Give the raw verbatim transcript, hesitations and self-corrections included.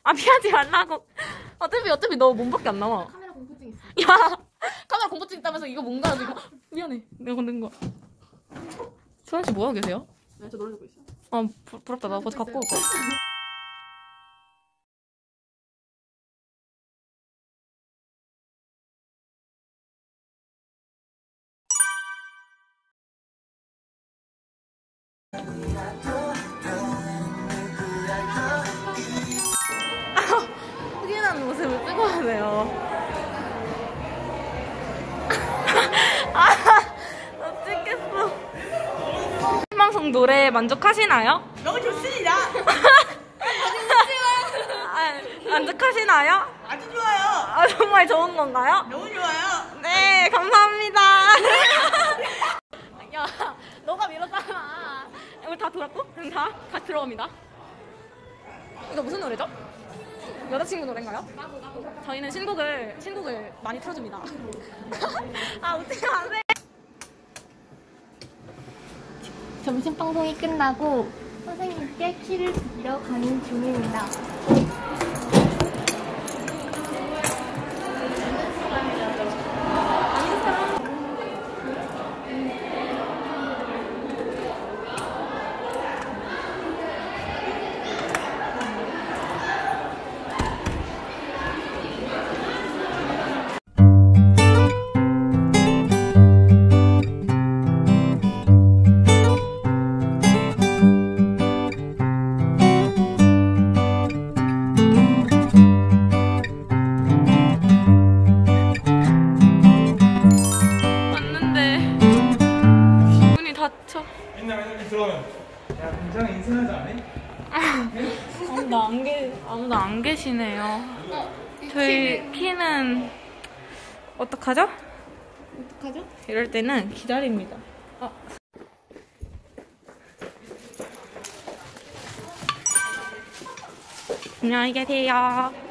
아 피하지 말라고. 어차피 어차피 너 몸밖에 안 나와. 카메라 공포증 있어. 야 카메라 공포증 있다면서 이거 뭔가 지금. 미안해 내가 건든 거. 수환 씨 뭐하고 계세요? 네, 저 노래 듣고 있어. 아 부, 부럽다. 나 그거 갖고 올 거야. 흑인한 모습을 찍어야 돼요. 아, 나 찍겠어. 생방송 노래 만족하시나요? 너무 좋습니다. 아, 만족하시나요? 아주 좋아요. 아, 정말 좋은 건가요? 너무 좋아요. 네, 감사합니다. 야, 너가 밀었잖아. 우리 다 돌았고? 그럼 다, 다 들어갑니다. 이거 무슨 노래죠? 여자친구 노래인가요? 저희는 신곡을, 신곡을 많이 틀어줍니다. 아, 웃지 마세요. 점심 방송이 끝나고 선생님께 키를 빌려 가는 중입니다. 맨날 이렇게 들어오면 야 공장에 인사하지 않니? 아무도 안 계, 아무도 안 계시네요. 저희 키는 어떡하죠? 어떡하죠? 이럴 때는 기다립니다. 어. 안녕히 계세요.